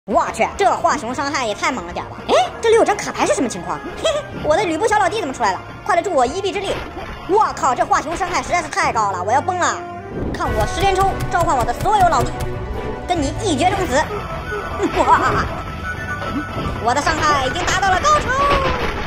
我去，这华雄伤害也太猛了点吧！哎，这里有张卡牌是什么情况？嘿嘿，我的吕布小老弟怎么出来了？快来助我一臂之力！我靠，这华雄伤害实在是太高了，我要崩了！看我10连抽召唤我的所有老弟，跟你一决生死！哇，我的伤害已经达到了高潮！